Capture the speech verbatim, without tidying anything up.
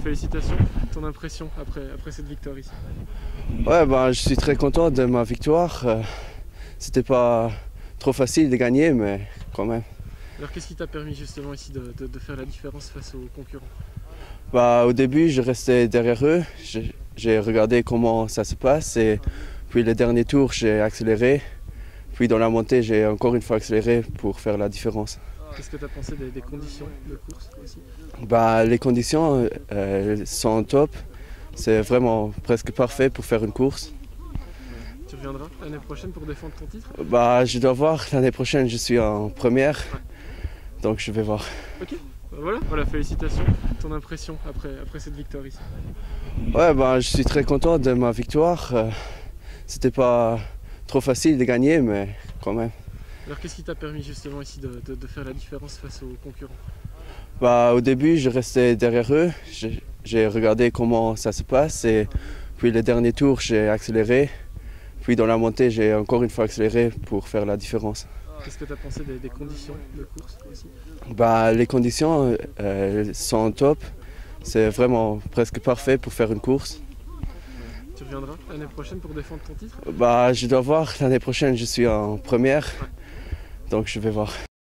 félicitations. Ton impression après, après cette victoire ici? Ouais, ben, je suis très content de ma victoire. Euh, C'était pas trop facile de gagner, mais quand même. Alors qu'est-ce qui t'a permis justement ici de, de, de faire la différence face aux concurrents? Bah, au début, je restais derrière eux. J'ai- J'ai regardé comment ça se passe et puis le dernier tour, j'ai accéléré. Puis dans la montée, j'ai encore une fois accéléré pour faire la différence. Qu'est-ce que tu as pensé des, des conditions de course aussi? Bah, les conditions euh, sont top. C'est vraiment presque parfait pour faire une course. Tu reviendras l'année prochaine pour défendre ton titre? Bah, je dois voir, l'année prochaine, je suis en première. Donc je vais voir. Ok, bah voilà. Voilà, félicitations. Ton impression après, après cette victoire ici? Ouais, ben, je suis très content de ma victoire. Euh, C'était pas trop facile de gagner, mais quand même. Alors qu'est-ce qui t'a permis justement ici de, de, de faire la différence face aux concurrents? Bah, au début, je restais derrière eux. J'ai j'ai regardé comment ça se passe et puis le dernier tour, j'ai accéléré. Puis dans la montée, j'ai encore une fois accéléré pour faire la différence. Qu'est-ce que tu as pensé des, des conditions de course aussi? Bah, les conditions euh, sont top. C'est vraiment presque parfait pour faire une course. Tu reviendras l'année prochaine pour défendre ton titre? Bah, je dois voir, l'année prochaine, je suis en première. Donc je vais voir.